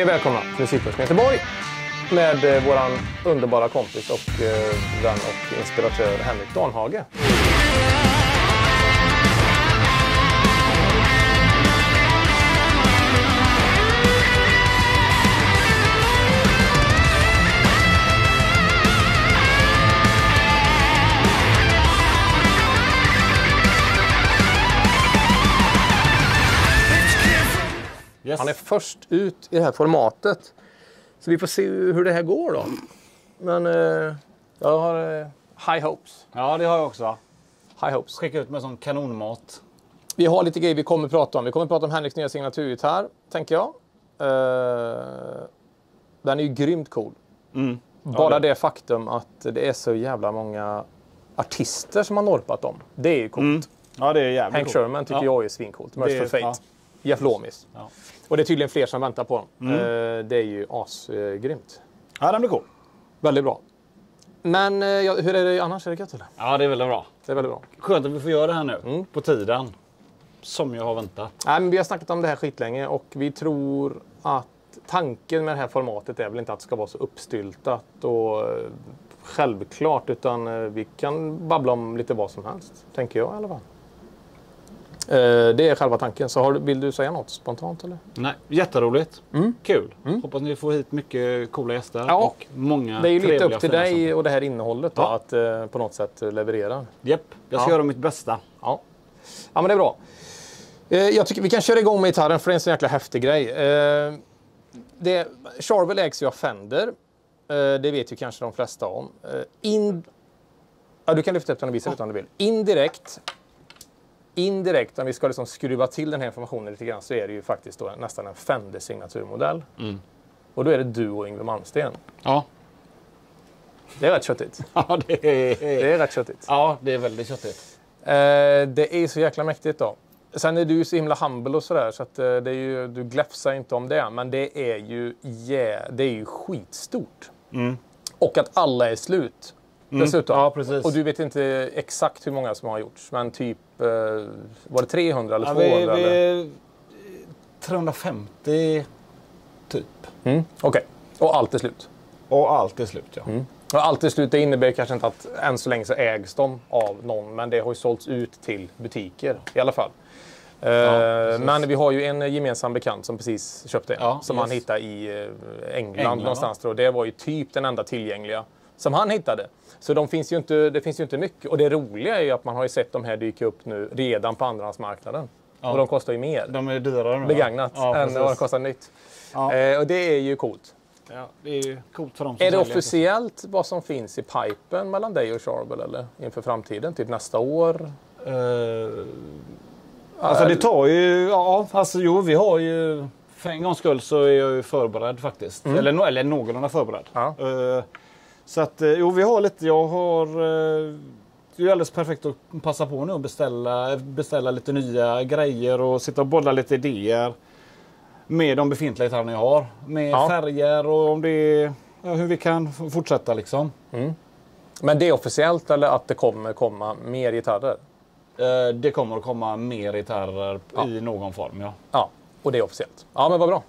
Hej, välkomna till Musikpodden Göteborg med våran underbara kompis och vän och inspiratör Henrik Danhage. Yes. Han är först ut i det här formatet. Så vi får se hur det här går då. Men jag har high hopes. Ja, det har jag också. High hopes. Skicka ut med sån kanonmat. Vi har lite grejer vi kommer prata om. Vi kommer prata om Henriks nya signaturgitarr, tänker jag. Den är ju grymt cool. Mm. Bara det faktum att det är så jävla många artister som har norpat om. Det är ju coolt. Mm. Ja, det är jävligt Hank coolt. Sherman tycker jag är svincoolt. Merciful Fate. Ja. Jeff Loomis. Ja. Och det är tydligen fler som väntar på dem. Det är ju asgrymt. Ja, den blir cool. Väldigt bra. Men hur är det annars? Är det gött eller? Ja, det är väldigt bra. Det är väldigt bra. Skönt att vi får göra det här nu. På tiden. Som jag har väntat. Nej, men vi har snackat om det här skitlänge och vi tror att tanken med det här formatet är väl inte att det ska vara så uppstyltat och självklart, utan vi kan babbla om lite vad som helst, tänker jag i alla fall. Det är själva tanken. Så vill du säga något spontant eller? Nej, jätteroligt. Kul. Hoppas ni får hit mycket coola gäster. Ja, och många det är ju lite trevliga upp till fina dig saker. och det här innehållet då, Ja. att på något sätt leverera. Japp, jag ska göra mitt bästa. Ja. Ja, men det är bra. Jag tycker vi kan köra igång med gitarren för det är en så jäkla häftig grej. Charvel ägs ju av Fender. Det vet ju kanske de flesta om. Du kan lyfta upp den och visa utan du vill. Indirekt, om vi ska liksom skruva till den här informationen lite grann, så är det ju faktiskt då nästan en Fender-signaturmodell. Och då är det du och Yngwie Malmsteen. Ja. Det är rätt köttigt. Ja, det är rätt köttigt. Ja, det är väldigt köttigt. Det är så jäkla mäktigt då. Sen är du så himla humble och sådär, så att det är ju, du gläfsar inte om det. Men det är ju skitstort. Och att alla är slut. Dessutom. Ja, precis. Och du vet inte exakt hur många som har gjorts. Men typ, var det 300 eller 200? Vi 350 typ. Okej. Och allt är slut. Och allt är slut, ja. Och allt är slut, det innebär kanske inte att än så länge så ägs de av någon. Men det har ju sålts ut till butiker i alla fall. Men vi har ju en gemensam bekant som precis köpte en. Som han hittade i England någonstans. Och det var ju typ den enda tillgängliga som han hittade. Så det finns ju inte mycket. Och det roliga är ju att man har ju sett de här dyka upp nu redan på andrahandsmarknaden. Ja. Och de kostar ju mer. De är dyrare nu. Begagnat än vad de kostar nytt. Ja. Och det är ju coolt. Ja, det är ju coolt för dem som är det officiellt vad som finns i pipen mellan dig och Charvel eller inför framtiden? Typ nästa år? Alltså det tar ju... Ja, alltså jo, vi har ju... För en gångs skull så är jag ju förberedd faktiskt. Eller någorlunda förberedd. Ja. Så att, jo, vi har lite... Jag har... Det är ju alldeles perfekt att passa på nu och beställa lite nya grejer och sitta och bolla lite idéer med de befintliga gitarrerna jag har. Med färger och om det är, hur vi kan fortsätta liksom. Men det är officiellt eller att det kommer komma mer gitarrer? Det kommer att komma mer gitarrer i någon form, ja. Ja, och det är officiellt. Ja, men vad bra.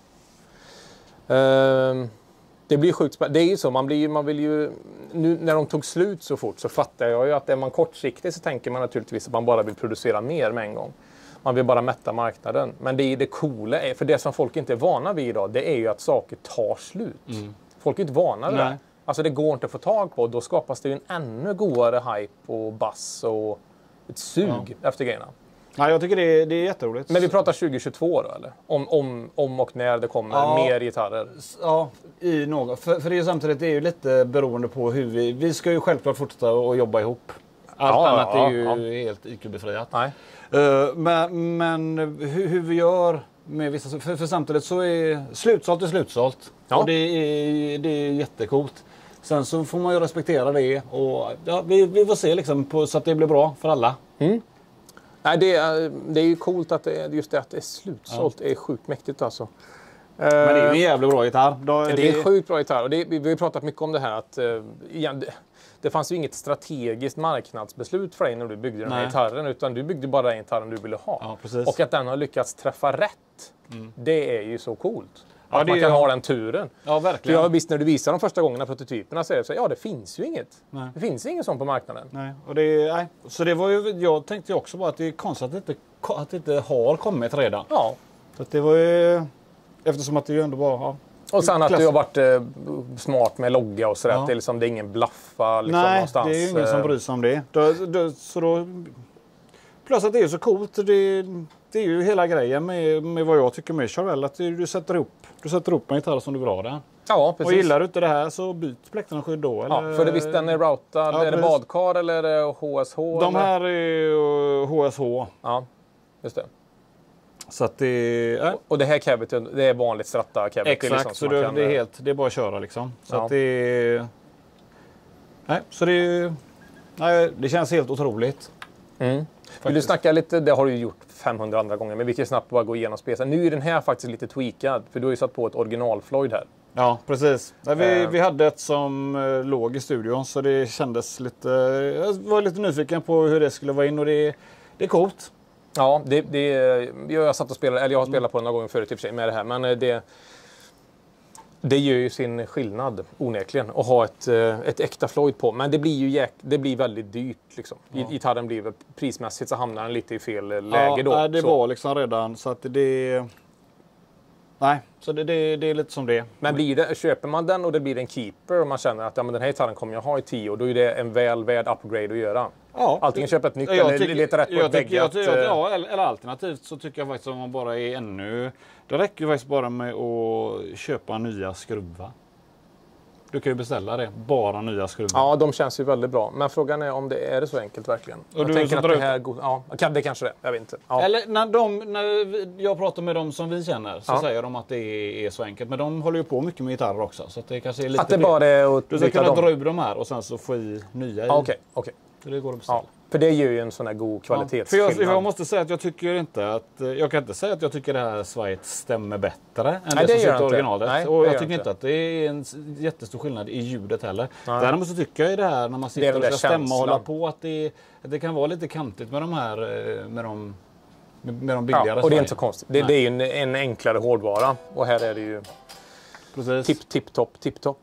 Det blir sjukt spännande. Det är ju så, man vill ju... Nu när de tog slut så fort så fattar jag ju att är man kortsiktig så tänker man naturligtvis att man bara vill producera mer med en gång. Man vill bara mätta marknaden. Men det coola är, för det som folk inte är vana vid idag, det är ju att saker tar slut. Folk är inte vana vid det. Alltså det går inte att få tag på. Då skapas det ju en ännu godare hype och bass och ett sug efter grejerna. Ja, jag tycker det är jätteroligt. Men vi pratar 2022 då, eller? Om och när det kommer mer gitarrer. Ja, i något. För det är ju samtidigt det är ju lite beroende på hur vi ska ju självklart fortsätta att jobba ihop. Allt annat är ju helt IQ-befriat. Nej. Men hur vi gör med vissa... För samtidigt så är slutsålt. Ja. Och det är jättecoolt. Sen så får man ju respektera det. Och vi får se liksom så att det blir bra för alla. Nej, det är ju coolt att just det att det är slutsålt. Det är sjukt mäktigt alltså. Men det är ju en jävligt bra gitarr. Det är sjukt bra gitarr. Och vi har ju pratat mycket om det här att det fanns ju inget strategiskt marknadsbeslut för dig när du byggde den här gitarren. Utan du byggde bara den gitarren du ville ha. Ja, precis. Och att den har lyckats träffa rätt. Det är ju så coolt. Ja, att man kan ha den turen. Ja, För verkligen. visst, när du visar de första gångerna prototyperna så är det så, ja det finns ju inget. Nej. Det finns inget sånt på marknaden. Nej. Och nej. Så det var ju, jag tänkte ju också bara att det är konstigt att det inte har kommit redan. Ja. Så att det var ju, eftersom att det ju ändå var... Ja. Och sen att du har varit smart med logga och sådär. Ja. Att det är ingen blaffa liksom, Nej, någonstans. det är ju ingen som bryr sig om det. Plus att det är så coolt. Det är ju hela grejen med vad jag tycker med Charvel. Att du sätter ihop en gitarr som du vill ha den. Ja, precis. Och gillar du inte det här så byt plektrunskydd då. Eller? Ja, för visst den är routad. Ja, är det badkar eller är det HSH? De här är HSH. Ja, just det. Så att det... Och det här cavityt, det är vanligt stratta cavity. Exakt, liksom, så det är bara att köra liksom. Så att det... Nej, så det känns helt otroligt. Mm. Vill du snacka lite, det har du ju gjort 500 andra gånger, men vi kan snabbt bara gå igenom spelsen. Nu är den här faktiskt lite tweakad, för du har ju satt på ett original Floyd här. Ja, precis. Vi hade ett som låg i studion, så det kändes lite... Jag var lite nyfiken på hur det skulle vara in och det är coolt. Ja, jag satt och spelade, eller jag har spelat på det några gånger förut i och för sig med det här, men det gör ju sin skillnad onekligen att ha ett äkta Floyd på. Men det blir ju det blir väldigt dyrt liksom. Ja. Gitarren blir prismässigt så hamnar den lite i fel läge då. Ja, det var liksom redan så att det... Nej, så det är lite som det. Men köper man den och det blir en keeper och man känner att men den här gitarren kommer jag ha i 10 år, då är det en väl värd upgrade att göra. Ja, antingen köpa ett nytt eller leta rätt på ett väggat. Ja, eller alternativt så tycker jag faktiskt att man bara är ännu... Det räcker ju faktiskt bara med att köpa nya skruvar. Du kan ju beställa det, bara nya skruvar. Ja, de känns ju väldigt bra. Men frågan är om det är så enkelt verkligen. Och jag tänker att det här... Ja, det kanske det. Jag vet inte. Ja. Eller när jag pratar med dem som vi känner så säger de att det är så enkelt. Men de håller ju på mycket med gitarrer också. Så att det kanske är lite... Att det bara är att du ska kunna dra ur de här och sen så få i nya i. Okej. Så det går att beställa. Ja, för det ger ju en sån här god kvalitetsskillnad. För jag måste säga att jag tycker inte att... Jag kan inte säga att jag tycker det här svajet stämmer bättre än Nej, det som sitter originalet. Nej, och jag tycker inte att det är en jättestor skillnad i ljudet heller. Nej. Däremot så tycker jag i det här när man sitter och ska stämma och hålla på att det kan vara lite kantigt med de här med de billigare. Och det är inte så konstigt. Det är ju en enklare hårdvara. Och här är det ju tipp-topp.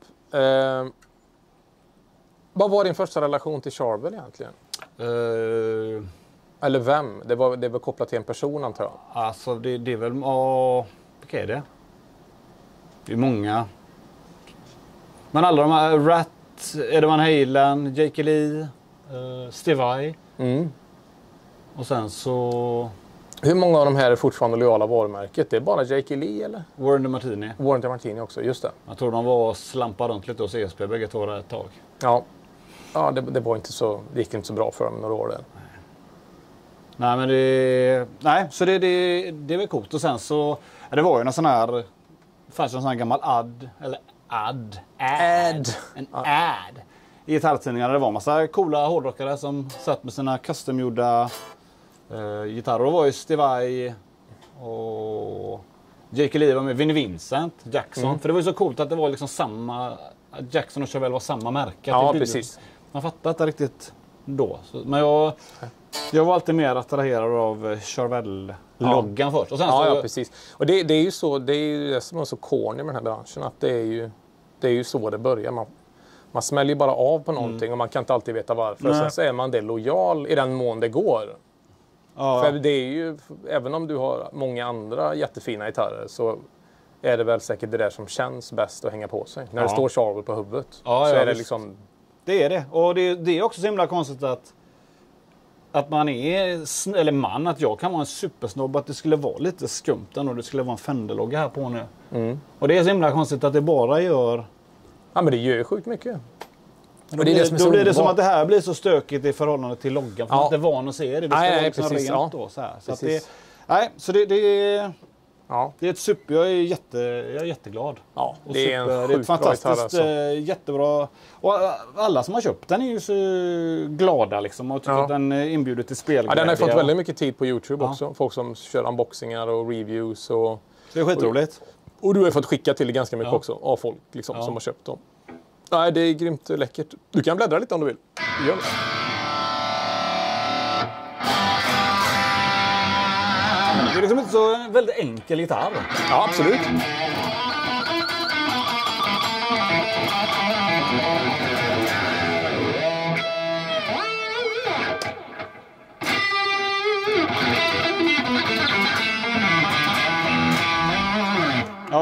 Vad var din första relation till Charvel egentligen? Eller vem? Det var kopplat till en person antar jag. Alltså det är väl... Vilka är det? Det är många. Men alla de här Rat, Eddie Van Halen, Jake Lee, Steve Vai. Och sen så... Hur många av de här är fortfarande lojala varumärket? Det är bara Jake Lee eller? Warren DeMartini. Warren DeMartini också, just det. Jag tror de var slampade runt lite hos ESP bägge två ett tag. Ja, det var inte så, det gick inte så bra för dem några år där. Nej, men så det är väl coolt. Och sen så, det var ju en sån här, fanns en sån här gammal ad i gitarrtidningarna. Det var en massa coola hårdrockare som satt med sina customgjorda gitarrer. Det var ju Steve Vai och Jake Lee var med, Vinnie Vincent, Jackson. För det var ju så coolt att det var liksom samma, Jackson och Charvel var samma märke. Ja, precis. Man fattar inte riktigt då. Men jag var alltid mer attraherad av Charvel-loggan först. Och sen ja, precis. Och det är ju så, det är ju det som är så corny med den här branschen. Att det är ju så det börjar. Man smäller ju bara av på någonting och man kan inte alltid veta varför. Och sen så är man det lojal i den mån det går. Ja. För det är ju, även om du har många andra jättefina gitarrer så är det väl säkert det där som känns bäst att hänga på sig. När det står Charvel på huvudet så är det liksom... Det är det. Och det är också så himla konstigt att man är, eller att jag kan vara en supersnobb, att det skulle vara lite skumt och det skulle vara en Fender-logga här på nu. Och det är så himla konstigt att det bara gör... Ja, men det gör ju sjukt mycket. Då blir det som att det här blir så stökigt i förhållande till loggan. För man är inte van att se det. Det ska vara liksom precis, rent då. Så här. Så att det är ett super... Jag är jätteglad. Ja, och det är det är ett fantastiskt, jättebra... Och alla som har köpt den är ju så glada liksom. Och tycker att den inbjuder till spel. Ja, den har fått väldigt mycket tid på YouTube också. Folk som kör unboxingar och reviews. Och, det är skitroligt. Och du har fått skicka till det ganska mycket också av folk liksom, som har köpt dem. Nej, det är grymt läckert. Du kan bläddra lite om du vill. Gör det. Det är liksom inte så väldigt enkel gitarr. Ja, absolut.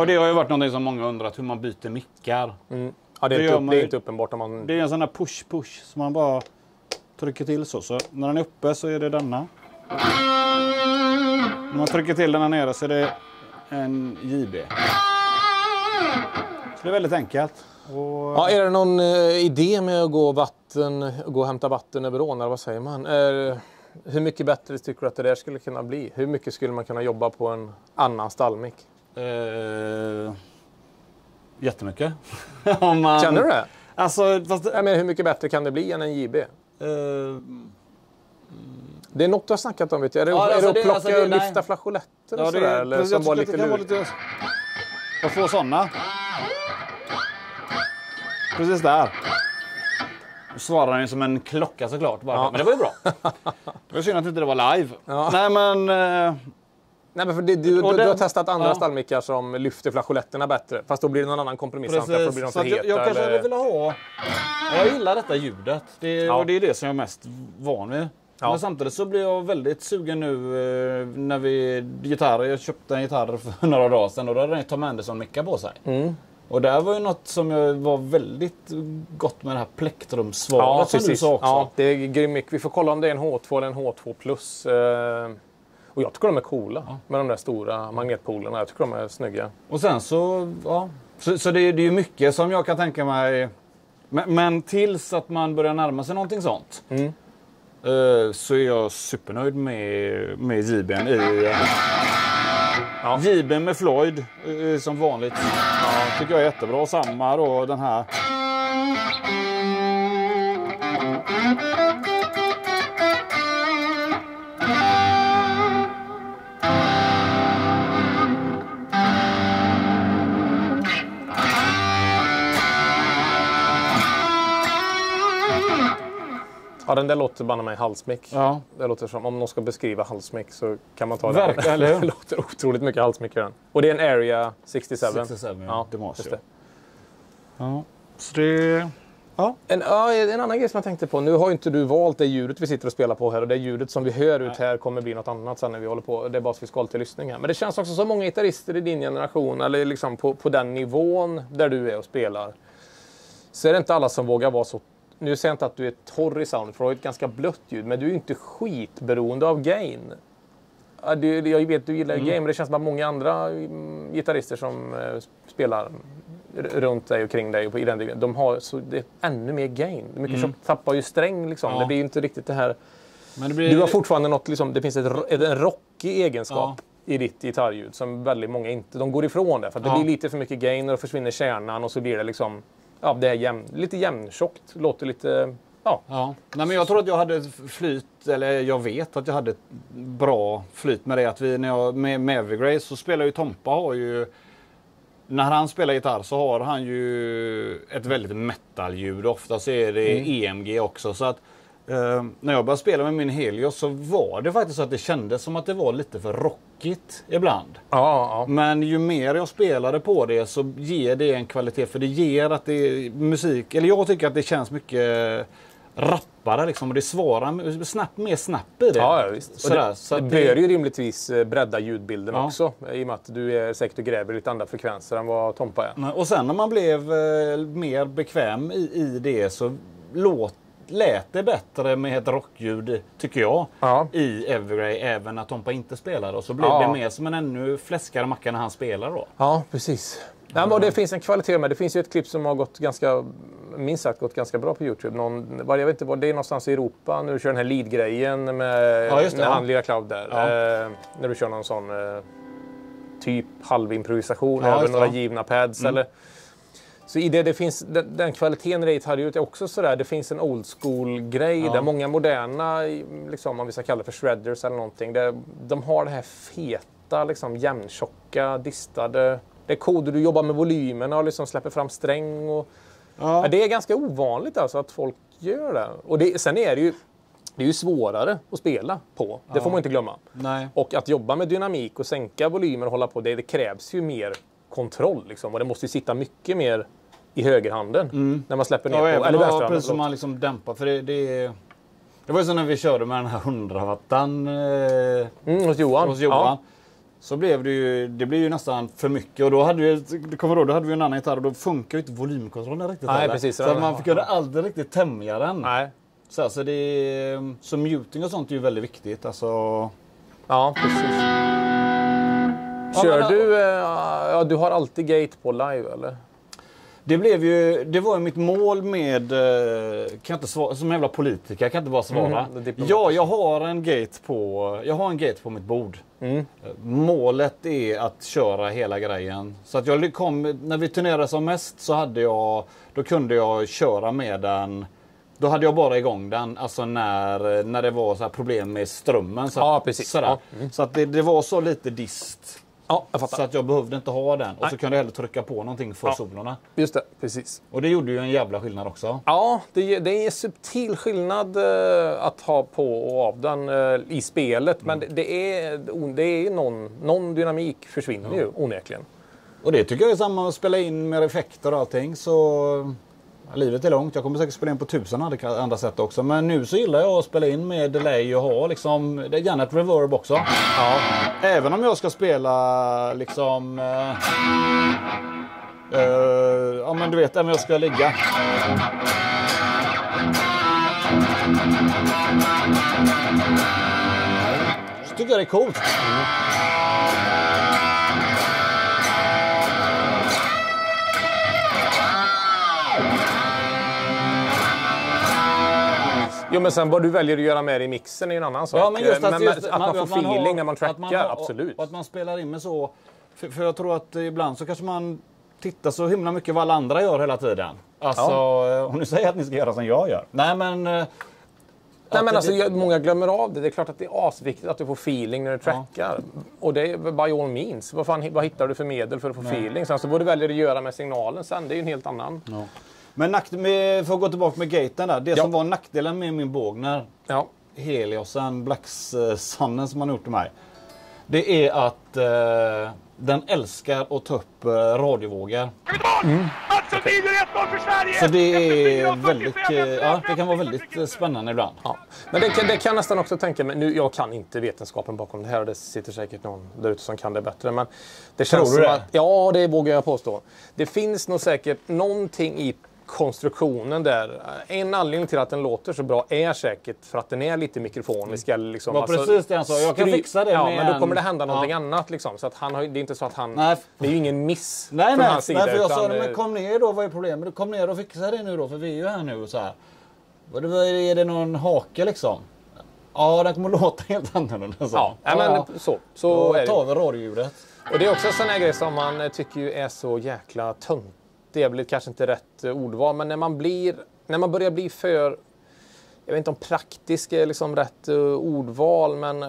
och det har ju varit någonting som många undrat, hur man byter mickar. Ja, det är inte uppenbart om man... Det är en sån där push som man bara trycker till så när den är uppe så är det denna. När man trycker till den här nere så är det en JB. Så det är väldigt enkelt. Och... Ja, är det någon idé med att gå och hämta vatten över ån, eller vad säger man? Hur mycket bättre tycker du att det där skulle kunna bli? Hur mycket skulle man kunna jobba på en annan stallmick? Jättemycket. Känner du det? Alltså, men hur mycket bättre kan det bli än en JB? Det är något du har snackat om, vet jag. Är det att plocka och lyfta flageoletter och sådär? Eller som var lite lurigt? Jag får sådana. Precis där. Nu svarar den som en klocka såklart. Bara. Ja. Men det var ju bra. Det var synd att inte det var live. Ja. Nej men för du har testat andra stallmickar som lyfter flageoletterna bättre. Fast då blir det någon annan kompromiss. För blir de för heta, jag kanske vill ha... Jag gillar detta ljudet. Och det är det som jag är mest van vid. Ja. Men samtidigt så blir jag väldigt sugen nu när jag köpte en gitarr för några dagar sedan. Och då hade den Tom Anderson-mickar på sig. Och det var ju något som var väldigt gott med det här plektrumsvaret som du sa också. Ja, det är grym mick. Vi får kolla om det är en H2 eller en H2 plus. Och jag tycker de är coola med de där stora magnetpolerna. Jag tycker de är snygga. Och sen så, så det är ju mycket som jag kan tänka mig. Men tills att man börjar närma sig någonting sånt. Så är jag supernöjd med JB:n i... JB:n med Floyd som vanligt. Tycker jag är jättebra. Samma då den här. Ja, den där låter bara med halsmick. Ja. Det låter som, om någon ska beskriva halsmick så kan man ta den. Det låter otroligt mycket halsmick i den. Och det är en Area 67. 67, ja. Det måste det. Ja, så det... Ja. En annan grej som jag tänkte på. Nu har ju inte du valt det ljudet vi sitter och spelar på här. Och det ljudet som vi hör ut här kommer bli något annat sen när vi håller på. Det är bara så vi ska hålla till lyssning här. Men det känns också som många gitarrister i din generation, eller liksom på den nivån där du är och spelar. Så är det inte alla som vågar vara så. Nu säger jag inte att du är torr i sound, för du har ett ganska blött ljud, men du är ju inte skitberoende av gain. Jag vet du gillar gain, men det känns som att många andra gitarrister som spelar runt dig och kring dig och i den, de har så det är ännu mer gain. Mycket som tappar ju sträng liksom. Det blir ju inte riktigt det här. Men du har fortfarande något liksom, det finns en rockig egenskap i ditt gitarrljud som väldigt många inte, de går ifrån det för att det blir lite för mycket gain och då försvinner kärnan och så blir det liksom det är lite jämntjockt, låter lite... Nej, men jag tror att jag hade flyt, eller jag vet att jag hade ett bra flyt med det. Att när jag med Evergrey så spelar ju Tompa har ju... När han spelar gitarr så har han ju ett väldigt metal-ljud. Ofta så är det EMG också. Så att när jag började spela med min Helios så var det faktiskt så att det kändes som att det var lite för rockigt ibland. Men ju mer jag spelade på det så ger det en kvalitet. För det ger att det är musik, eller jag tycker att det känns mycket rappare liksom. Och det svarar mer snapp i det. Ja, visst. Det bör ju rimligtvis bredda ljudbilden också. I och med att du är säkert och gräver lite andra frekvenser än vad Tompa är. Och sen när man blev mer bekväm i det så lät det bättre med ett rockljud, tycker jag, i Evergrey, även när Tompa inte spelade. Och så blev det mer som en ännu fläskare macka när han spelar då. Ja, precis. Men det finns en kvalitet med. Det finns ju ett klipp som har gått minst sagt gått ganska bra på YouTube. Jag vet inte vad det är, någonstans i Europa. När du kör den här lead-grejen med när han lirar Cloud där. När du kör någon sån typ halvimprovisation över några givna pads eller... Så i det finns den kvaliteten i gitarrljudet är också sådär. Det finns en old school grej där många moderna, liksom, om vi ska kalla det för shredders eller någonting, de har det här feta, liksom, jämntjocka, distade. Det är koder du jobbar med volymerna och liksom släpper fram sträng. Och, det är ganska ovanligt alltså att folk gör det. Och sen är det är ju svårare att spela på. Det får man inte glömma. Nej. Och att jobba med dynamik och sänka volymer och hålla på det krävs ju mer kontroll. Liksom. Och det måste ju sitta mycket mer i högerhanden när man släpper ner på. Eller vänsterhanden. Precis som man liksom dämpar. För det var ju så när vi körde med den här 100 wattan hos Johan. så blev det blev ju nästan för mycket. Och då hade då hade vi en annan gitarr och då funkar ju inte volymkontrollen riktigt. Nej, precis. Så att man kunde aldrig riktigt tämja den. Nej. Så muting och sånt är ju väldigt viktigt. Alltså... Ja, precis. Kör du... du har alltid gate på live, eller? Det var ju mitt mål med... kan jag inte svara, som jävla politiker, jag kan inte bara svara. Jag har en gate på mitt bord. Målet är att köra hela grejen. Så att när vi turnerade som mest så då kunde jag köra med den. Då hade jag bara igång den, alltså när det var så här problem med strömmen. Så precis. Så att det var så lite dist. Ja, jag fattar. Så att jag behövde inte ha den. Och så kunde jag hellre trycka på någonting för solorna. Just det, precis. Och det gjorde ju en jävla skillnad också. Ja, det är en subtil skillnad att ha på och av den i spelet. Men det är någon dynamik försvinner ju onekligen. Och det tycker jag är samma att spela in med effekter och allting. Så livet är långt. Jag kommer säkert spela in på 1000 andra sätt också. Men nu så gillar jag att spela in med delay och ha liksom, det är gärna ett reverb också. Ja. Även om jag ska spela liksom... ja men du vet, även om jag ska ligga. Så tycker jag det är coolt. Jo, men sen vad du väljer att göra med i mixen är en annan sak. Ja, men just att man får feeling när man trackar, absolut. Och att man spelar in med så... För jag tror att ibland så kanske man tittar så himla mycket vad alla andra gör hela tiden. Alltså, om du säger att ni ska göra som jag gör. Nej, men... många glömmer av det. Det är klart att det är asviktigt att du får feeling när du trackar. Och det är by all means. Vad hittar du för medel för att få feeling? Sen så vad du väljer att göra med signalen sen, det är ju en helt annan. Ja. Men för att gå tillbaka med gaten där. Det som var nackdelen med min Bogner, Heliosen, Black Sunnen som man gjort till mig. Det är att den älskar att ta upp radiovågor. Så det är väldigt, det kan vara väldigt spännande ibland. Ja. Men det kan nästan också tänka mig, nu jag kan inte vetenskapen bakom det här och det sitter säkert någon där ute som kan det bättre. Men det känns som att, ja, det vågar jag påstå. Det finns nog säkert någonting i konstruktionen där. En anledning till att den låter så bra är säkert för att den är lite mikrofonisk. Liksom. Ja, precis det han sa. Jag kan fixa det med men då kommer det hända någonting annat. Liksom. Så att det är inte så att han... Nej. Det är ju ingen miss från hans sida. Nej, för jag sa det, men kom ner då, vad är problemet? Du kom ner och fixa det nu då, för vi är ju här nu och så här. Är det någon hake liksom? Ja, den kommer låta helt annorlunda. Så. Men så är det. Då tar vi radioljudet. Och det är också sån här grej som man tycker ju är så jäkla tunt. Det är väl kanske inte rätt ordval, men när man börjar bli för, jag vet inte om praktisk är liksom rätt ordval, men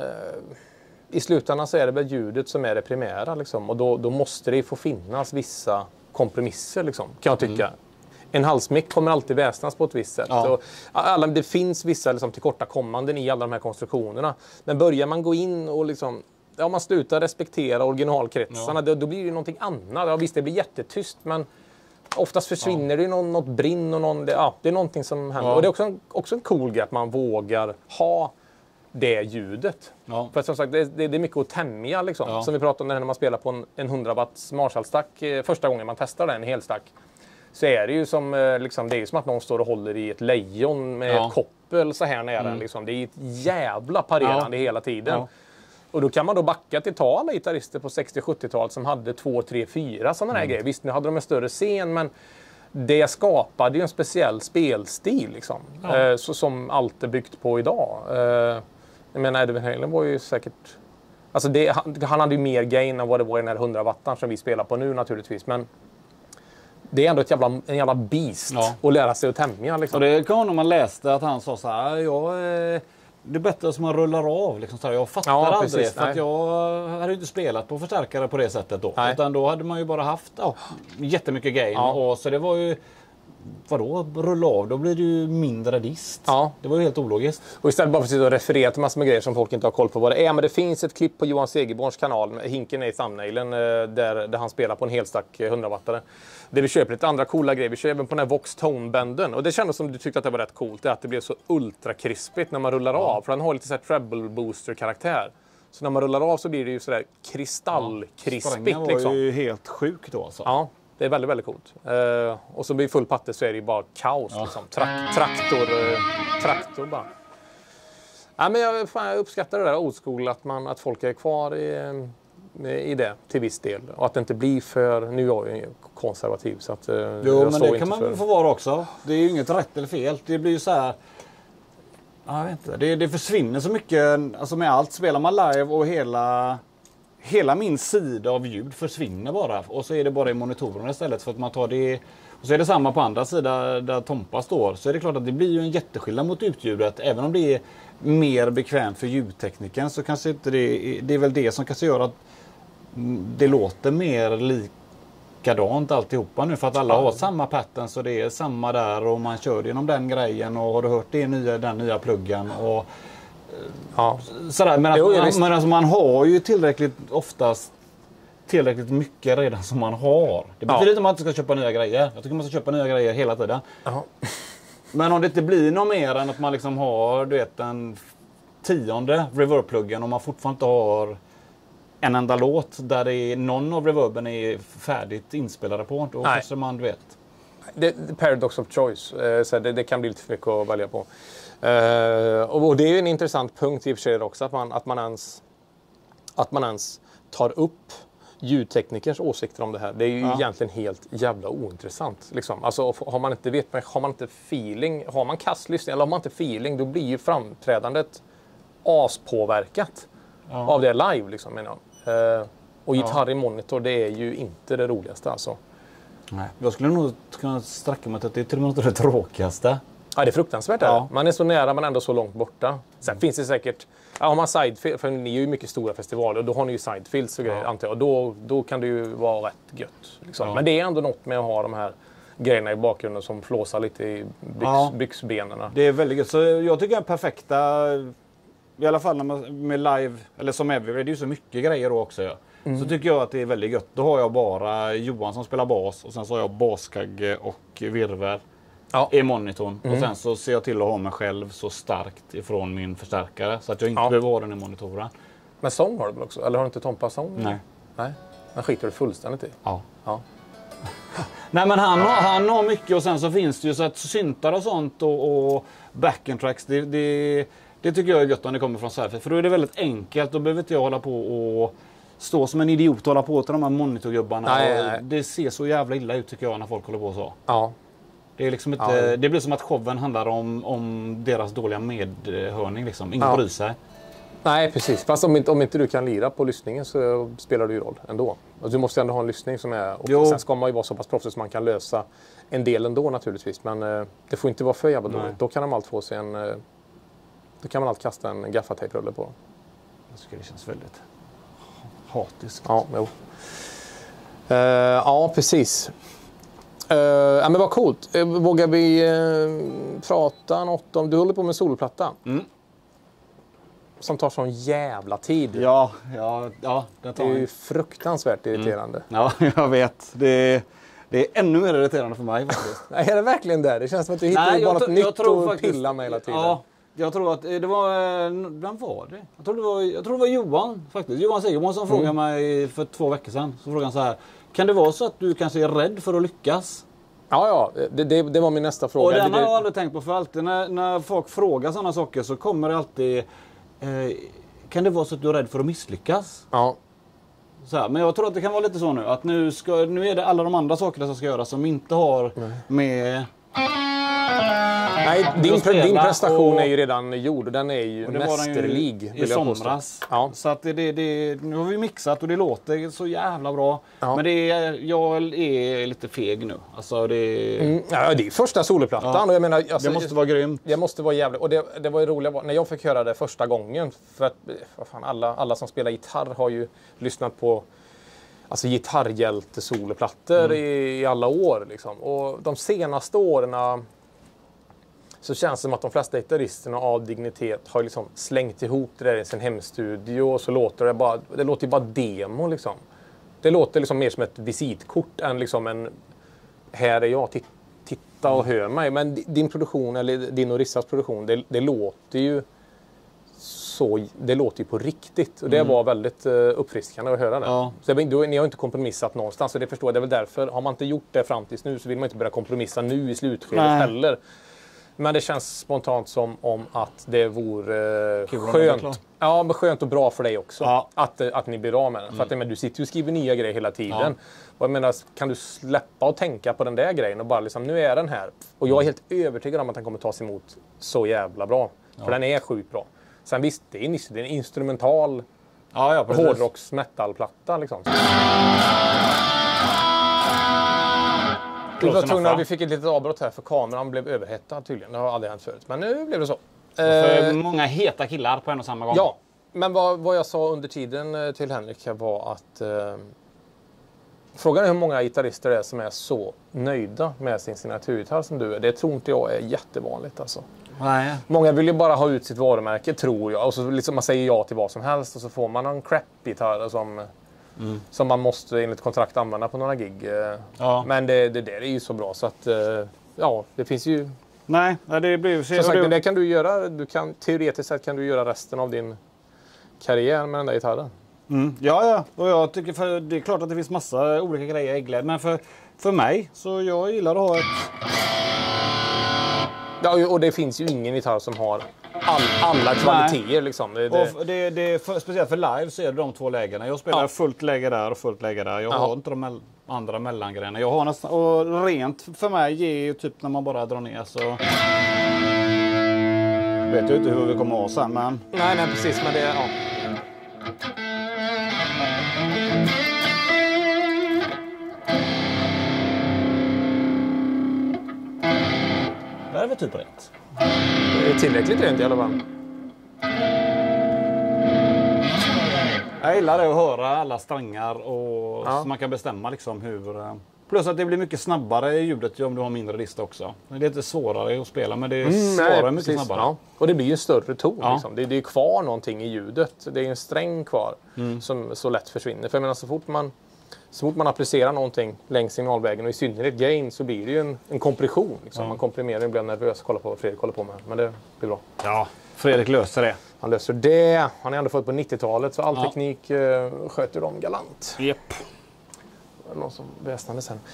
i slutändan så är det väl ljudet som är det primära liksom, och då måste det få finnas vissa kompromisser liksom, kan jag tycka. En halsmick kommer alltid väsnas på ett visst sätt. Ja. Och det finns vissa liksom, tillkortakommanden i alla de här konstruktionerna. Men börjar man gå in och liksom, man slutar respektera originalkretsarna, då blir det någonting annat. Ja, visst, det blir jättetyst, men oftast försvinner det något brinn och det är någonting som händer. Ja. Och det är också en cool grej att man vågar ha det ljudet. Ja. För som sagt, det är mycket att tämja liksom. Ja. Som vi pratade om när man spelar på en 100 watts Marshall-stack första gången man testar den, en helstack. Så är det ju som, liksom, det är som att någon står och håller i ett lejon med ett koppel så här nära. Liksom. Det är ett jävla parerande hela tiden. Ja. Och då kan man då backa till alla gitarrister på 60-70-talet som hade 2, 3, 4 sådana här grejer. Visst, nu hade de en större scen, men det skapade ju en speciell spelstil liksom. Som allt är byggt på idag. Jag menar, Eddie Van Halen var ju säkert... Alltså han hade ju mer gain än vad det var i den här 100-wattan som vi spelar på nu naturligtvis. Men det är ändå en jävla beast att lära sig att tämja. Liksom. Och det kom när man läste att han sa så här, det är bättre som man rullar av. Liksom, så här. Jag fattar aldrig, för att jag hade inte spelat på förstärkare på det sättet då. Nej. Utan då hade man ju bara haft jättemycket gain. Och så det var ju, vadå, rulla av? Då blir det ju mindre dist. Ja. Det var ju helt ologiskt. Och istället bara för att referera till massor med grejer som folk inte har koll på vad det är. Men det finns ett klipp på Johan Segerborns kanal, hinken är i thumbnailen, där han spelar på en helstack 100-wattare. Där vi köper lite andra coola grejer. Vi kör även på den här Vox Tone-bänden. Och det kändes som du tyckte att det var rätt coolt. Det är att det blev så ultrakrispigt när man rullar av. För den har lite så här treble booster-karaktär. Så när man rullar av så blir det ju sådär kristallkrispigt. Strängen var ju helt sjuk då alltså. Ja, det är väldigt, väldigt coolt. Och så blir full patte så är det ju bara kaos. Liksom. Traktor bara. Ja, men jag uppskattar det där old school, att folk är kvar i det till viss del. Och att det inte blir för... Nu är jag ju konservativ så att... Jo, men det kan man väl få vara också. Det är ju inget rätt eller fel. Det blir ju så här... Jag vet inte. Det försvinner så mycket alltså med allt. Spelar man live och hela min sida av ljud försvinner bara. Och så är det bara i monitorerna istället för att man tar det... Och så är det samma på andra sidan där Tompa står. Så är det klart att det blir ju en jätteskillnad mot utljudet. Även om det är mer bekvämt för ljudtekniken så kanske inte det är väl det som kanske gör att det låter mer likadant alltihopa nu. För att alla har samma pattern så det är samma där och man kör genom den grejen och har du hört den nya pluggen och sådär. Men alltså man har ju tillräckligt mycket redan som man har. Det betyder inte att man inte ska köpa nya grejer. Jag tycker man ska köpa nya grejer hela tiden. Men om det inte blir något mer än att man liksom har en 10:e reverb-pluggen och man fortfarande inte har en enda låt där det är någon av reverben är färdigt inspelade på. Då kanske man vet. Det paradox of choice. Så det kan bli lite för mycket att välja på. Och det är ju en intressant punkt i och för sig också att man ens tar upp ljudteknikers åsikter om det här. Det är ju egentligen helt jävla ointressant. Liksom. Alltså, har man inte feeling, har man kastlyssning eller har man inte feeling, då blir ju framträdandet aspåverkat av det live. Liksom, och gitarr i monitor, det är ju inte det roligaste. Alltså. Nej. Jag skulle nog kunna sträcka mig till att det är till och med inte det tråkigaste. Ja, det är fruktansvärt. Man är så nära men ändå så långt borta. Sen finns det säkert... Har man sidefield, för ni är ju mycket stora festivaler och då har ni ju sidefields och grejer antar jag. Och då kan det ju vara rätt gött. Liksom. Men det är ändå något med att ha de här grejerna i bakgrunden som flåsar lite i byxbenen. Det är väldigt gött. Så jag tycker att perfekta, i alla fall när man, med live, eller som Every, det är ju så mycket grejer då också. Så tycker jag att det är väldigt gött. Då har jag bara Johan som spelar bas och sen så har jag baskagge och virvel. I monitorn. Och sen så ser jag till att ha mig själv så starkt ifrån min förstärkare så att jag inte behöver ha den i monitoren. Men sång har du väl också? Eller har du inte Tompa sång? Nej. Men skiter du fullständigt i? Ja. Nej men han har mycket och sen så finns det ju så att syntar och sånt och backing tracks det tycker jag är gött om det kommer från Sverige. För då är det väldigt enkelt. Då behöver inte jag hålla på och stå som en idiot och hålla på till de här monitorgubbarna. Nej. Det ser så jävla illa ut tycker jag när folk håller på så. Ja. Det är liksom inte, det blir som att showen handlar om deras dåliga medhörning. Liksom. Ingen bryr sig. Nej, precis. Fast om inte du kan lira på lyssningen så spelar det ju roll ändå. Och du måste ändå ha en lyssning som är... Och sen ska man ju vara så pass proffsig så man kan lösa en del ändå naturligtvis. Men det får inte vara för jävla dåligt. Då kan de allt få sig en... Då kan man allt kasta en gaffatejprulle på. Jag tycker det känns väldigt hatiskt. Ja, jo. Ja, precis. Ja, men vad coolt. Vågar vi prata något om... Du håller på med soloplatta. Som tar sån jävla tid. Ja, det är ju fruktansvärt irriterande. Ja, jag vet. Det är ännu mer irriterande för mig faktiskt. Nej, är det verkligen det? Det känns som att du hittar bara något nytt och pilla med hela tiden. Ja, jag tror att det var... Vem var det? Jag tror det var Johan faktiskt. Johan Segerborn som frågade mig för 2 veckor sedan. Så frågade han så här. Kan det vara så att du kanske är rädd för att lyckas? Ja, det var min nästa fråga. Och den har jag aldrig tänkt på för alltid. När folk frågar sådana saker så kommer det alltid... kan det vara så att du är rädd för att misslyckas? Ja. Så här, men jag tror att det kan vara lite så nu. Att nu är det alla de andra sakerna som ska göras som inte har med... Nej, din prestation är ju redan gjord. Den är ju mästerlig. I somras. Ja. Så att nu har vi mixat och det låter så jävla bra. Ja. Men jag är lite feg nu. Alltså det är första soloplattan. Ja. Och jag menar, alltså, det måste vara grymt. Det måste vara jävligt. Och det var ju roligt när jag fick höra det första gången. För att alla som spelar gitarr har ju lyssnat på gitarrhjälte-soloplattor i alla år. Liksom. Och de senaste åren så känns det som att de flesta gitarristerna av dignitet har liksom slängt ihop det där i sin hemstudio och så låter det låter ju bara demo liksom. Det låter liksom mer som ett visitkort än liksom en här är jag, titta och hör mig. Men din produktion eller din och Rissas produktion, det låter ju det låter ju på riktigt. Och det var väldigt uppfriskande att höra det. Ja. Så ni har inte kompromissat någonstans. Och det förstår jag. Det är väl därför, har man inte gjort det fram tills nu så vill man inte börja kompromissa nu i slutskedet heller. Men det känns spontant som om att det vore skönt. Ja, men skönt och bra för dig också. Ja. Att ni blir av med den. För att du sitter ju och skriver nya grejer hela tiden. Och jag menar, kan du släppa och tänka på den där grejen och bara liksom, nu är den här. Och jag är helt övertygad om att den kommer tas emot så jävla bra. För den är sjukt bra. Sen visst, det är en instrumental hårdrocks metalplatta liksom. Vi fick ett litet avbrott här för kameran blev överhettad tydligen. Det har aldrig hänt förut. Men nu blev det så. För många heta killar på en och samma gång. Ja, men vad jag sa under tiden till Henrik var att frågan är hur många gitarrister det är som är så nöjda med sin signaturgitarr som du är. Det tror inte jag är jättevanligt alltså. Nej. Många vill ju bara ha ut sitt varumärke, tror jag. Och så liksom man säger ja till vad som helst och så får man en crap-gitarr som man måste enligt kontrakt använda på några gig. Ja. Men det där är ju så bra så att det finns ju... Nej, det blir... Som sagt, det kan du göra. Teoretiskt sett kan du göra resten av din karriär med den där gitarren. Ja. Och jag tycker för det är klart att det finns massa olika grejer i äggled. Men för mig så jag gillar att ha ett... Ja, och det finns ju ingen gitarr som har alla kvaliteter liksom. Speciellt för live så är det de två lägena. Jag spelar fullt läge där och fullt läge där. Jag har inte de andra mellangrejerna. Jag har nästan, och rent för mig ger ju typ när man bara drar ner så... Vet jag inte hur vi kommer att ha sen, men... Nej, precis. Men det är... Ja. Det är väl typ rätt. Det är tillräckligt rent i alla fall. Jag gillar det att höra alla strängar och så man kan bestämma liksom hur... Plus att det blir mycket snabbare i ljudet om du har mindre lista också. Det är lite svårare att spela men det är mycket snabbare. Ja. Och det blir ju en större ton. Ja. Liksom. Det är ju kvar någonting i ljudet. Det är en sträng kvar som så lätt försvinner. För jag menar, så fort man applicerar någonting längs signalvägen och i synnerhet gain så blir det ju en kompression. Liksom. Man komprimerar och blir nervös och kollar på vad Fredrik håller på med. Men det blir bra. Ja, Fredrik löser det. Han löser det. Han är ändå född på 90-talet så all teknik sköter de galant. Japp. Någon som väsnade sen.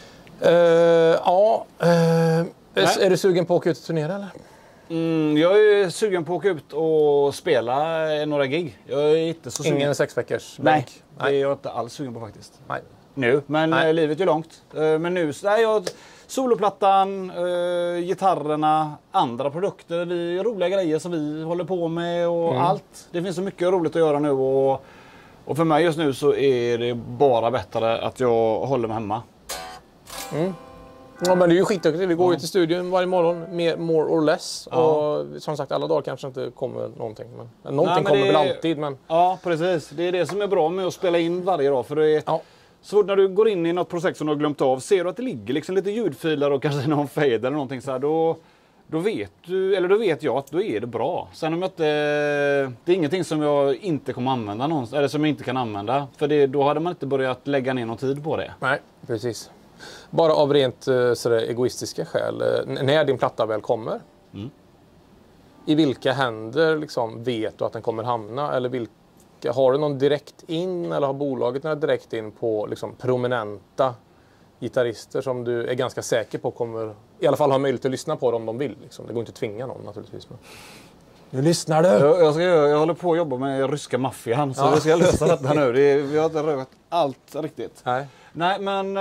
Är du sugen på att åka ut och turnera eller? Jag är sugen på att åka ut och spela några gig. Jag är inte så sugen. Ingen 6 veckors bänk? Nej, det är jag inte alls sugen på faktiskt. Nej. Nu, men livet är långt. Men nu så är jag soloplattan, gitarrerna, andra produkter, roliga grejer som vi håller på med och allt. Det finns så mycket roligt att göra nu och för mig just nu så är det bara bättre att jag håller mig hemma. Ja, men det är ju skitduktigt. Vi går ju till studion varje morgon, more or less. Ja. Och som sagt, alla dagar kanske inte kommer någonting. Men någonting kommer väl alltid. Men... Ja, precis. Det är det som är bra med att spela in varje dag. För det är... Så när du går in i något projekt som du har glömt av, ser du att det ligger liksom lite ljudfiler och kanske någon fade eller någonting så här, då vet du, eller då vet jag att då är det bra. Sen om jag inte, det är ingenting som jag inte kommer använda någonstans, eller som jag inte kan använda. För då hade man inte börjat lägga ner någon tid på det. Nej, precis. Bara av rent sådär egoistiska skäl. När din platta väl kommer, i vilka händer liksom vet du att den kommer hamna? Eller har du någon direkt in eller har bolaget någon direkt in på liksom prominenta gitarrister som du är ganska säker på kommer i alla fall ha möjlighet att lyssna på dem om de vill? Liksom. Det går inte att tvinga någon naturligtvis. Men... Nu lyssnar du! Jag håller på att jobba med ryska maffian så vi ska lösa detta nu. Vi har inte rört allt riktigt. Nej men...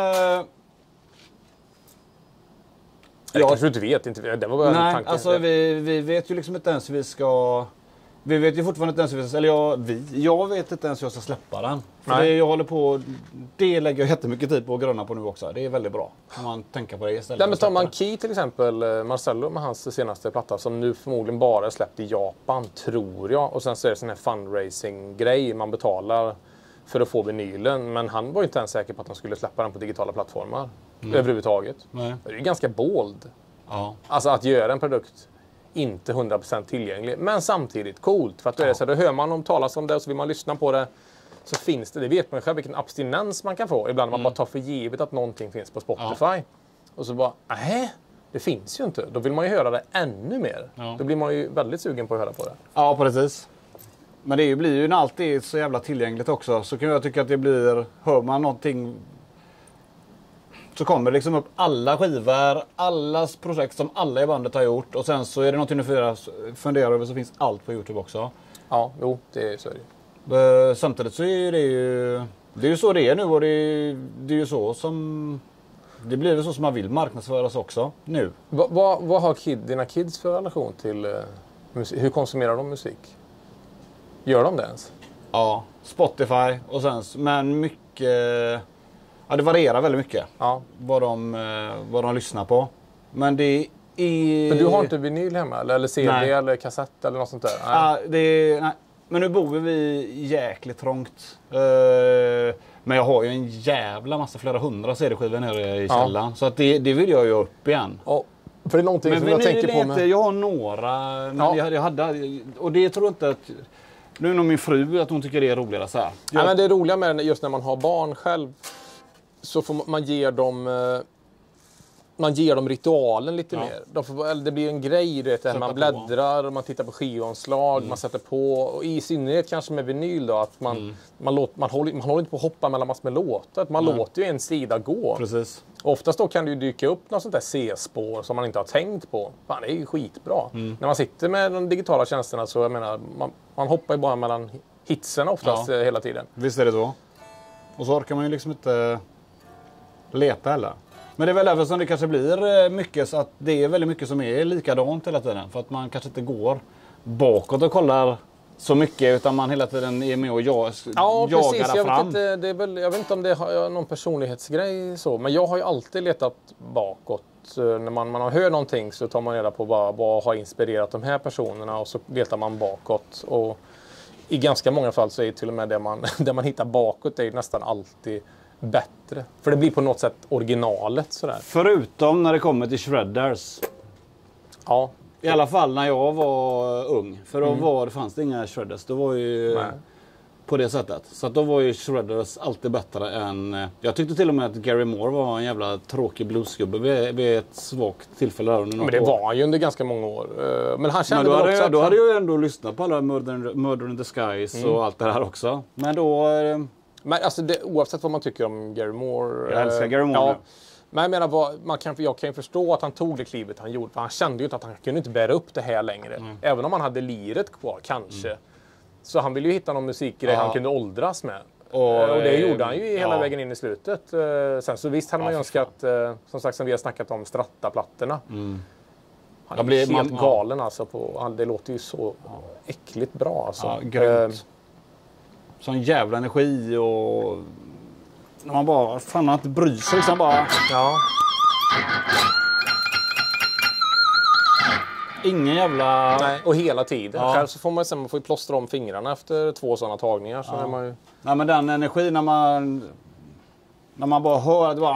Det kanske du inte vet. Det var bara en tanke. Alltså vi vet ju liksom inte ens hur vi ska... Vi vet ju fortfarande inte ens hur vi ska... Eller jag vet inte ens hur jag ska släppa den. För jag håller på... Det lägger jag jättemycket tid på att grunna på nu också. Det är väldigt bra. Om man tänker på det istället. Ja, men tar man Key till exempel, Marcello med hans senaste platta som nu förmodligen bara är släppt i Japan, tror jag. Och sen så är det sån här fundraising-grej man betalar för att få vinylen. Men han var ju inte ens säker på att han skulle släppa den på digitala plattformar. Överhuvudtaget. Det är ju ganska bold. Ja. Alltså att göra en produkt inte 100% tillgänglig. Men samtidigt coolt. För att då hör man om talas om det och så vill man lyssna på det. Så finns det vet man själv vilken abstinens man kan få. Ibland man bara tar för givet att någonting finns på Spotify. Och så bara, det finns ju inte. Då vill man ju höra det ännu mer. Då blir man ju väldigt sugen på att höra på det. Ja, precis. Men det blir ju när allt är så jävla tillgängligt också. Så kan jag tycka att det blir, hör man någonting så kommer det liksom upp alla skivor, allas projekt som alla i bandet har gjort. Och sen så är det någonting du funderar över så finns allt på YouTube också. Ja, jo, det är så är det. Samtidigt så är det ju... Det är ju så det är nu och det är ju så som... Det blir väl så som man vill marknadsföras också nu. Vad har dina kids för relation till musik? Hur konsumerar de musik? Gör de det ens? Ja, Spotify och sen... Men mycket... Ja, det varierar väldigt mycket. Ja. Vad de lyssnar på. Men det är... Men du har inte vinyl hemma? Eller CD Nej. eller kassett eller något sånt där? Nej. Nej. Men nu bor vi jäkligt trångt. Men jag har ju en jävla massa, flera hundra CD-skivor nere i källaren. Så att det vill jag ju upp igen. Ja, för det är någonting men som jag tänker på med... Jag har några. Men jag hade, och det tror jag inte att... Nu är nog min fru att hon tycker det är roligare så här. Nej, men det är roliga med just när man har barn själv. Så får man ger dem ritualen lite mer. Det blir en grej, det man bläddrar, man tittar på skivomslag, man sätter på. Och i synnerhet kanske med vinyl då, att man håller inte på att hoppa mellan massor med låtar. Man låter ju en sida gå. Precis. Oftast då kan det ju dyka upp något sånt där C-spår som man inte har tänkt på. Fan, det är ju skitbra. När man sitter med de digitala tjänsterna så, jag menar, man hoppar ju bara mellan hitsen oftast hela tiden. Visst är det så. Och så orkar man ju liksom inte leta heller. Men det är väl därför som det kanske blir mycket, så att det är väldigt mycket som är likadant hela tiden. För att man kanske inte går bakåt och kollar så mycket, utan man hela tiden är med och jagar fram. Jag vet inte om det har någon personlighetsgrej så, men jag har ju alltid letat bakåt. När man har hört någonting så tar man reda på vad har inspirerat de här personerna och så letar man bakåt. Och i ganska många fall så är det till och med det man hittar bakåt är nästan alltid bättre. För det blir på något sätt originalet sådär. Förutom när det kommer till shredders. Ja. I alla fall när jag var ung. För då fanns det inga shredders. Det var ju på det sättet. Så att då var ju shredders alltid bättre än... Jag tyckte till och med att Gary Moore var en jävla tråkig bluesgubbe vid ett svagt tillfälle. Men det var han ju under ganska många år. Men han kände men också då hade jag ju ändå lyssnat på alla Murder in the Skies och allt det här också. Men då... Men alltså oavsett vad man tycker om Gary Moore... Jag älskar Gary Moore. Men jag menar, jag kan ju förstå att han tog det klivet han gjorde. För han kände ju inte att han kunde inte bära upp det här längre. Även om han hade liret kvar, kanske. Så han ville ju hitta någon musikgrej han kunde åldras med. Och det gjorde han ju hela vägen in i slutet. Sen så visst hade man ju önskat, som sagt som vi har snackat om, Stratta-plattorna. Han blir helt galen alltså. Det låter ju så äckligt bra alltså. Ja, grymt. Sån jävla energi och... När man bara, fan man inte bryr sig liksom bara... Ja. Ingen jävla... Nej, och hela tiden. Själv så får man ju plåstra om fingrarna efter 2 sådana tagningar. Så är man ju... Nej, men den energin när man bara hör att det bara...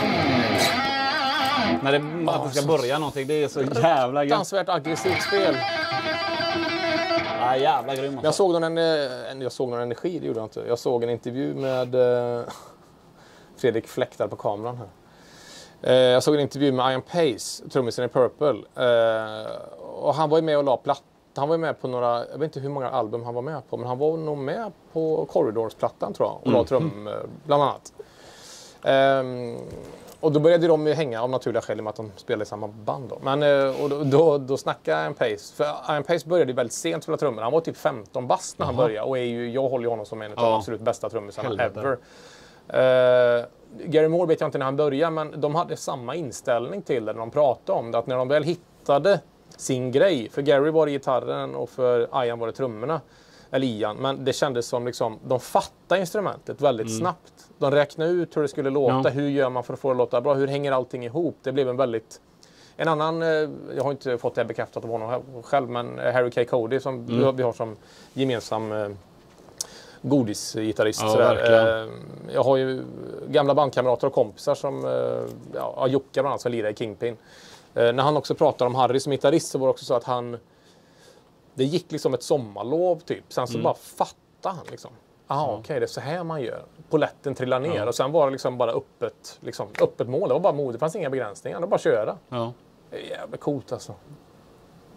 Att det ska börja någonting, det är så jävla grymt. Fruktansvärt aggressivt spel. Ja, jävla grym. Jag såg någon energi, det gjorde jag inte. Jag såg en intervju med Fredrik Fläktar på kameran här. Jag såg en intervju med Ian Pace, trummisen i Purple. Och han var ju med och la platt. Han var med på några, jag vet inte hur många album han var med på, men han var nog med på Corridors-plattan tror jag. Och la trummor bland annat. Och då började de ju hänga av naturliga skäl med att de spelade i samma band då. Men då snackade Ian Pace. För Ian Pace började väldigt sent spela trummor. Han var typ 15 bast när han började. Och jag håller ju honom som en av de absolut bästa trummisarna ever. Gary Moore vet jag inte när han började, men de hade samma inställning till det när de pratade om det. Att när de väl hittade sin grej, för Gary var det gitarren och för Ian var det trummorna. Eller Ian, men det kändes som liksom, de fattade instrumentet väldigt snabbt. De räknade ut hur det skulle låta, hur gör man för att få det att låta bra, hur hänger allting ihop. Det blev en annan, jag har inte fått det bekräftat av honom själv, men Harry K. Cody som vi har som gemensam godisgitarrist. Jag har ju gamla bandkamrater och kompisar som Jocke bland annat som lirar i Kingpin. När han också pratar om Harry som gitarrist så var det också så att det gick liksom ett sommarlov typ. Sen så bara fattade han liksom. Okej, det är så här man gör. Poletten trillar ner och sen var det liksom bara öppet mål. Det var bara mode, det fanns inga begränsningar. Det var bara att köra. Ja. Det är jävligt coolt alltså.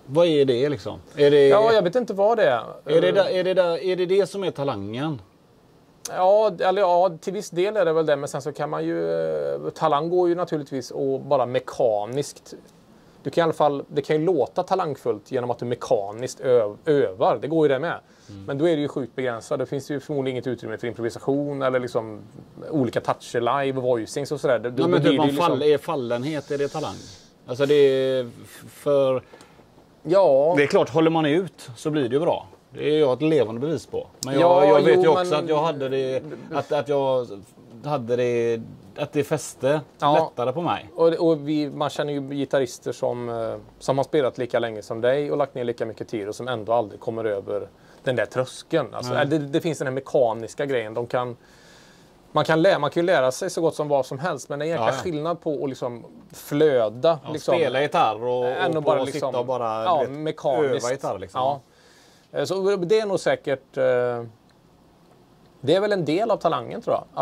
Vad är det liksom? Är det, Ja, jag vet inte vad det är. är det det som är talangen? Ja, eller ja, till viss del är det väl det. Men sen så kan man ju... Talang går ju naturligtvis och bara mekaniskt... Du kan i alla fall, det kan ju låta talangfullt genom att du mekaniskt övar. Det går ju det med. Men då är det ju sjukt begränsat. Det finns ju förmodligen inget utrymme för improvisation eller liksom olika toucher live och voicings och sådär. Ja, men är fallenhet, är det talang? Alltså det är för... Ja. Det är klart, håller man ut så blir det ju bra. Det är jag ett levande bevis på. Men jag vet ju också att jag hade det... Att jag hade det... Att det fäste lättare på mig. Och man känner ju gitarrister som har spelat lika länge som dig och lagt ner lika mycket tid och som ändå aldrig kommer över den där tröskeln. Alltså, det finns den här mekaniska grejen. Man kan ju lära sig så gott som vad som helst, men det är en jäkla skillnad på att liksom flöda. Ja, liksom, spela gitarr och bara liksom, sitta och bara mekaniskt öva gitarr. Liksom. Ja. Så det är nog säkert... Det är väl en del av talangen, tror jag.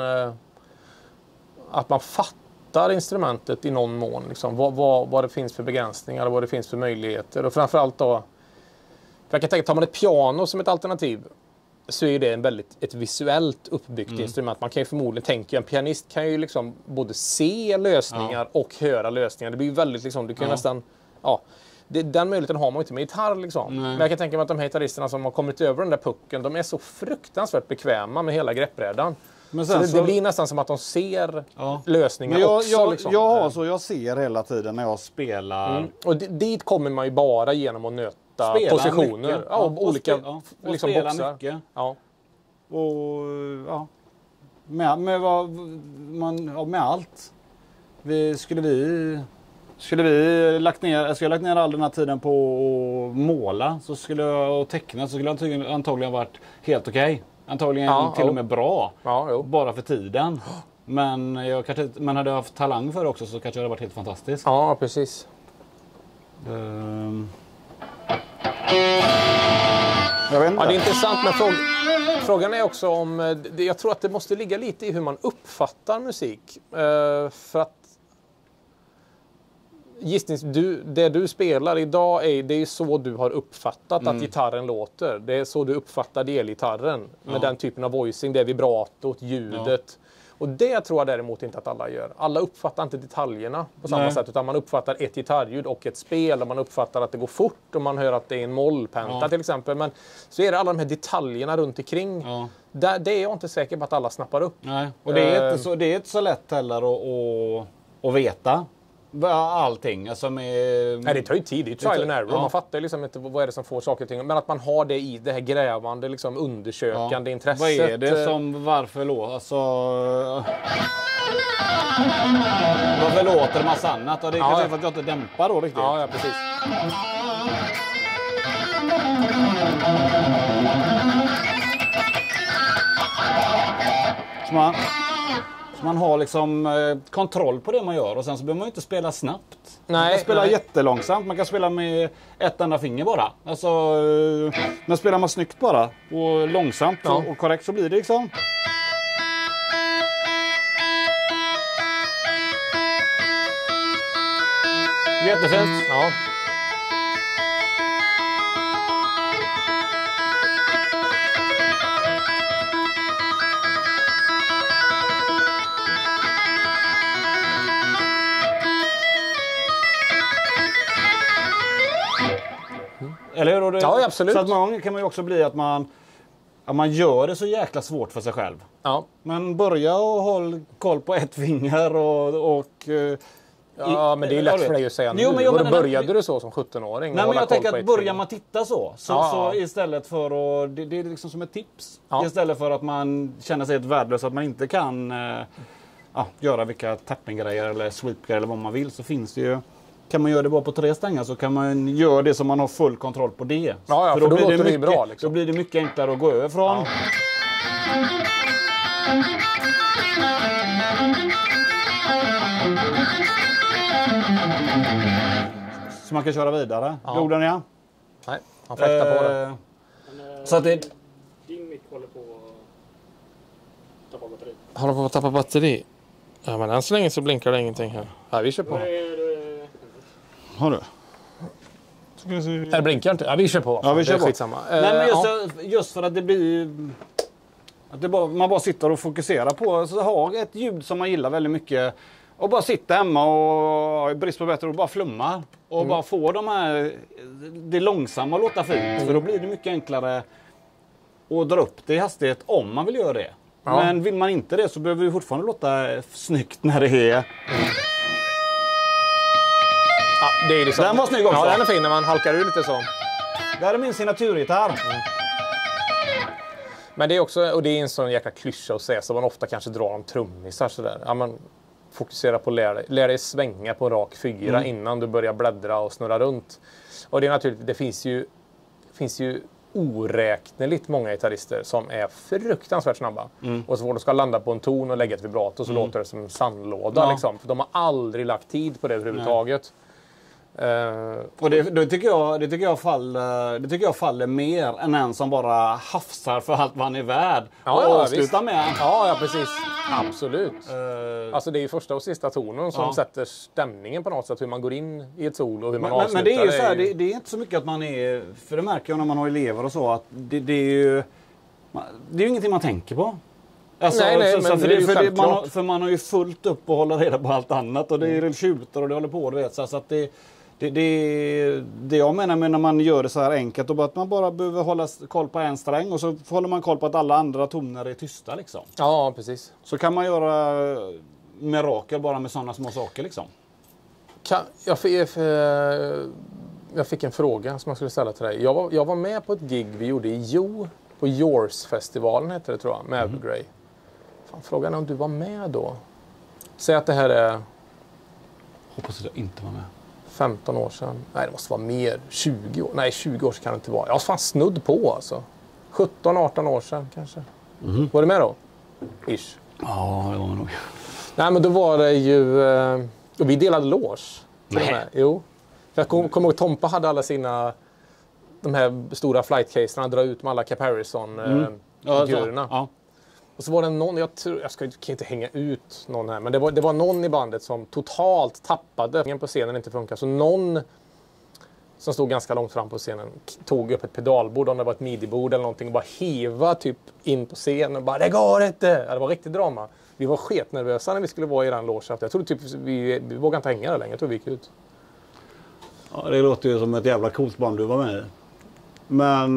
Att man fattar instrumentet i någon mån. Liksom, vad det finns för begränsningar och vad det finns för möjligheter. Och framförallt då... För jag kan tänka, tar man ett piano som ett alternativ så är det ett visuellt uppbyggt instrument. Man kan ju förmodligen tänka, en pianist kan ju liksom både se lösningar och höra lösningar. Det blir ju väldigt liksom, du kan nästan... Ja, den möjligheten har man ju inte med gitarr liksom. Men jag kan tänka mig att de här gitarristerna som har kommit över den där pucken, de är så fruktansvärt bekväma med hela greppbrädan. Men så det blir nästan som att de ser lösningar också. Liksom. Jag ser hela tiden när jag spelar. Och dit kommer man ju bara genom att nöta positioner. Mycket. Ja, olika liksom spela boxar. Mycket. Ja. Och ja. Med allt. Skulle vi lagt ner all den här tiden på att måla så skulle jag och teckna så skulle jag antagligen varit helt okej. Antagligen till och med bra. Bara för tiden. Men hade jag haft talang för det också så kanske det hade varit helt fantastiskt. Ja, precis. Jag vet inte. Ja, det är intressant, men frågan är också om... Jag tror att det måste ligga lite i hur man uppfattar musik. För att det du spelar idag det är så du har uppfattat att gitarren låter. Det är så du uppfattar delgitarren med den typen av voicing, det vibratot, ljudet. Och det tror jag däremot inte att alla gör. Alla uppfattar inte detaljerna på samma sätt, utan man uppfattar ett gitarrljud och ett spel och man uppfattar att det går fort och man hör att det är en mollpenta till exempel. Men så är det alla de här detaljerna runt omkring. Det är jag inte säker på att alla snappar upp. Nej. Och det är inte så lätt heller att veta. Allting. Alltså Nej, det tar ju tid. Det är trial and error. Man fattar liksom inte vad är det som får saker och ting. Men att man har det i det här grävande, liksom undersökande intresset. Vad är det som, varför låter det massa annat? Och det är kanske för att jag inte dämpar då riktigt. Ja, precis. Man har liksom kontroll på det man gör och sen så behöver man ju inte spela snabbt. Man kan spela jättelångsamt, man kan spela med ett enda finger bara. Alltså, men spelar man snyggt bara och långsamt och korrekt så blir det liksom. Jättefint. Ja. Eller hur? Ja, absolut. Så att många gånger kan man ju också bli att man gör det så jäkla svårt för sig själv. Ja. Men börja och håll koll på ett finger och ja, men det är lätt för dig att säga nu. Men då började du så som 17-åring? Nej, men jag tänker att börjar man titta så istället för att... Det är liksom som ett tips. Istället för att man känner sig helt värdelös, att man inte kan göra vilka tappinggrejer eller sweepgrejer eller vad man vill, så finns det ju... Kan man göra det bara på 3 strängar så kan man göra det som man har full kontroll på det. För då blir det bra. Liksom. Då blir det mycket enklare att gå över från. Så man kan köra vidare. Gjorde ni? Nej, han fläktar på det. Så att det... Din mick håller på att tappa batteri. Håller på att tappa batteri? Ja, men än så länge så blinkar det ingenting här. Vi kör på. Har du? Det blinkar inte. Ja, vi kör på. Ja, vi kör det är på. skitsamma. Nej, men just för att det blir... Att man bara sitter och fokuserar på så ha ett ljud som man gillar väldigt mycket. Och bara sitta hemma och i brist på bättre och bara flumma. Och bara få det långsamma låta fint. För då blir det mycket enklare att dra upp det i hastighet om man vill göra det. Ja. Men vill man inte det så behöver det fortfarande låta snyggt när det är... Ja, det är liksom... Den var snygg också. Ja, den är fin när man halkar ur lite så. Det här är min signaturgitarr. Men det är också, och det är en sån jäkla klyscha att säga, så man ofta kanske drar om trummisar sådär. Ja, man fokuserar på att lära dig svänga på en rak 4 innan du börjar bläddra och snurra runt. Och det är naturligt, det finns ju oräkneligt många gitarrister som är fruktansvärt snabba. Och så får de ska landa på en ton och lägga ett vibrato så låter det som en sandlåda liksom. För de har aldrig lagt tid på det överhuvudtaget. Och det tycker jag faller mer än en som bara hafsar för allt vad han är värd. Och avslutar med. Ja, precis. Absolut. Alltså det är ju första och sista tonen som sätter stämningen på något sätt. Hur man går in i ett solo och hur man avslutar. Men det är ju så här, det är inte så mycket att man är... För det märker jag när man har elever och så att det är ju ingenting man tänker på. Alltså, nej, men det är ju självklart. För man har ju fullt upp och hålla reda på allt annat. Och det är tjuter och det håller på, du vet. Så att det jag menar med när man gör det så här enkelt och att man bara behöver hålla koll på en sträng och så håller man koll på att alla andra toner är tysta liksom. Ja, precis. Så kan man göra mirakel bara med sådana små saker liksom. Jag fick en fråga som jag skulle ställa till dig. Jag var med på ett gig vi gjorde i Jo på Yours-festivalen heter det tror jag, med Evergrey. Frågan är om du var med då. Säg att det här är... Hoppas att jag inte var med. 15 år sedan. Nej, det måste vara mer. 20 år. Nej, 20 år kan det inte vara. Jag var fan snudd på alltså. 17-18 år sedan kanske. Var du med då? Ish. Ja, det var nog. Nej, men då var det ju... Och vi delade loge. Nej. Jo. Jag kommer ihåg Tompa hade alla sina... De här stora flightcaserna. Dra ut med alla Cap Harrison-figurerna. Ja. Och så var det någon, jag kan inte hänga ut någon här, men det var någon i bandet som totalt tappade på scenen inte funkar. Så någon som stod ganska långt fram på scenen tog upp ett pedalbord, om det var ett midi-bord eller någonting, och bara heva typ in på scenen och bara det går inte! Ja, det var riktigt drama. Vi var sketnervösa när vi skulle vara i den logen. Jag trodde typ vi vågade inte hänga där längre, jag tror vi gick ut. Ja, det låter ju som ett jävla coolt band du var med i. Men...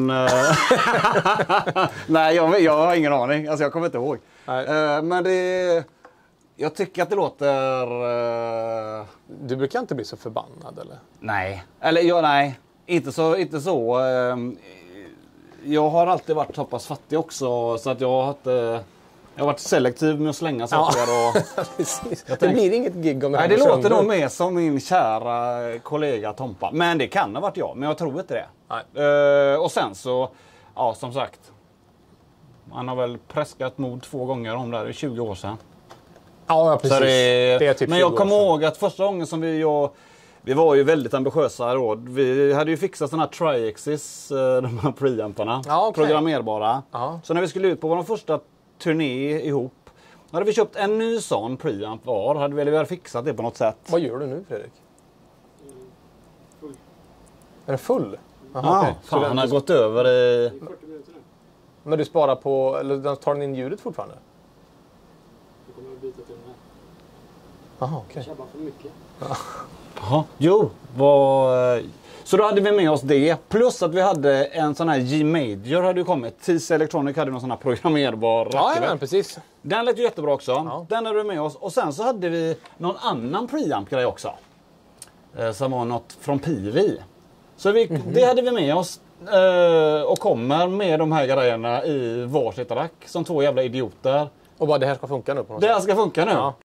nej, jag har ingen aning. Alltså jag kommer inte ihåg. Men det... Jag tycker att det låter... Du brukar inte bli så förbannad, eller? Nej. Eller nej. Inte så. Jag har alltid varit så pass fattig också. Så att jag har varit selektiv med att slänga saker. Ja. Och... det blir inget gig om det här. Nej, det låter nog mer som min kära kollega Tompa. Men det kan ha varit jag. Men jag tror inte det. Och sen så, ja som sagt. Han har väl preskat mod 2 gånger om det här. 20 år sedan. Ja, precis. Det är typ men jag kommer ihåg att första gången som vi var ju väldigt ambitiösa då. Vi hade ju fixat sådana här Tri-Axis, de här preamparna. Ja, okay. Programmerbara. Så när vi skulle ut på vår första turné ihop. Hade vi köpt en ny sån preamp var. Hade vi väl fixat det på något sätt. Vad gör du nu, Fredrik? Full. Är den full? Aha, okay. Fan, han har gått över i... 40 minuter nu. Men du sparar på, eller tar den in ljudet fortfarande? Jag kommer att byta till den här. Jaha, okej. Tjabbar för mycket. Jaha, jo. Så då hade vi med oss det. Plus att vi hade en sån här G-Major hade ju kommit. TC Electronic hade någon sån här programmerbar rackare. Ja, precis. Den lät ju jättebra också. Ja. Den hade vi med oss. Och sen så hade vi någon annan preamp-grej också. Som var något från Pivi. Så det hade vi med oss. Och kommer med de här grejerna i varsitt rack. Som 2 jävla idioter. Och bara det här ska funka nu på något sätt. Det här ska funka nu. Ja.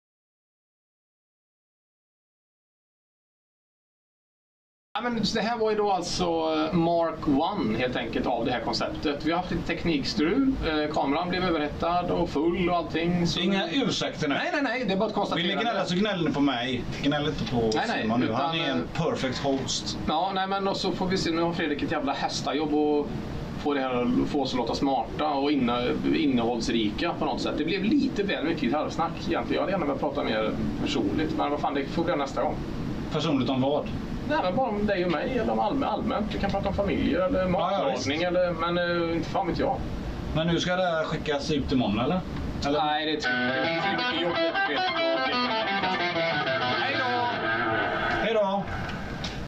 Ja, men det här var ju då alltså Mark 1 helt enkelt av det här konceptet. Vi har haft lite teknikstrul, kameran blev överhettad och full och allting. Så... Inga ursäkter nu. Nej, det är bara att konstatera. Vill ni gnälla så gnäller ni på mig. Gnäll inte på Simon nu. Han är en perfect host. Ja, nej men och så får vi se, nu har Fredrik ett jävla hästajobb och få det här få oss att låta smarta och innehållsrika på något sätt. Det blev lite väl mycket gitarrsnack egentligen. Jag hade gärna velat prata mer personligt, men vad fan, det får vi göra nästa gång. Personligt om vad? Nej, men bara om dig och mig eller om allmänt. Vi kan prata om familjer eller matlagning men inte fan vet jag. Men nu ska det skickas ut imorgon eller? Nej, det tror jag inte. Det är mycket jobb och